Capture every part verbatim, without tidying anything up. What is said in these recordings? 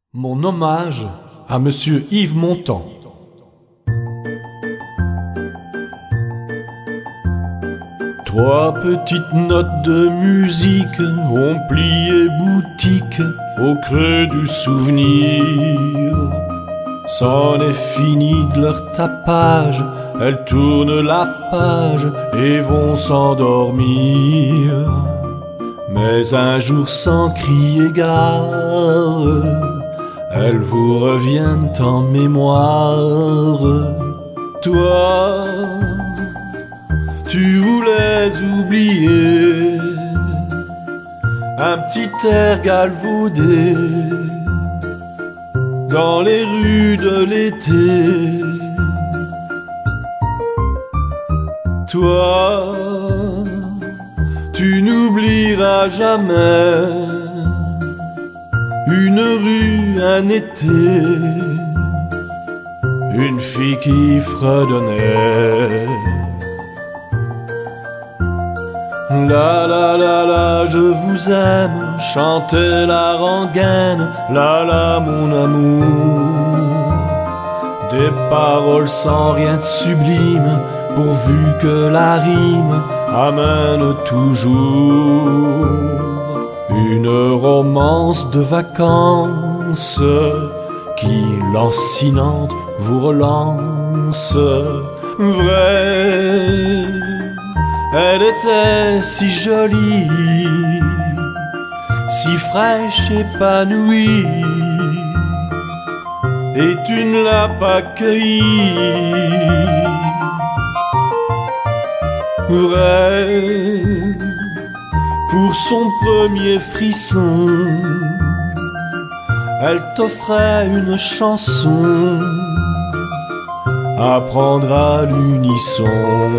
Mon hommage à Monsieur Yves Montand. Trois petites notes de musique ont plié boutique au creux du souvenir. C'en est fini de leur tapage, elles tournent la page et vont s'endormir. Mais un jour sans crier gare, elles vous reviennent en mémoire. Toi, tu voulais oublier un petit air galvaudé dans les rues de l'été. Toi, tu n'oublieras jamais une rue, un été, une fille qui fredonnait. La la la la, je vous aime, chantait la rengaine. La la, mon amour, des paroles sans rien de sublime, pourvu que la rime amène toujours une romance de vacances qui, lancinante, vous relance. Vrai, elle était si jolie, si fraîche, épanouie, et tu ne l'as pas cueillie. Vrai, pour son premier frisson, elle t'offrait une chanson à prendre à l'unisson.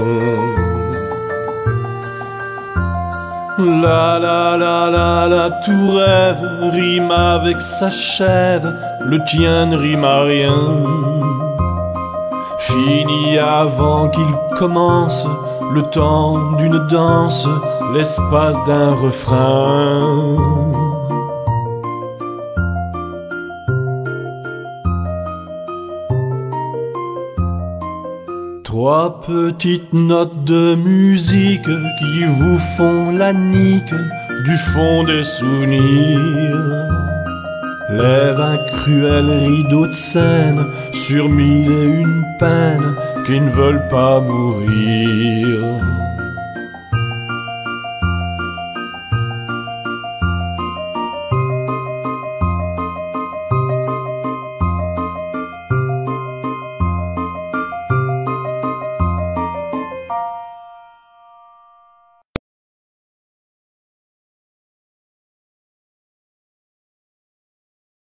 La la la la la, tout rêve rime avec s'achève, le tien ne rime à rien. Fini avant qu'il commence le temps d'une danse, l'espace d'un refrain. Trois petites notes de musique qui vous font la nique du fond des souvenirs. Lève un cruel rideau de scène sur mille et une peines qui ne veulent pas mourir.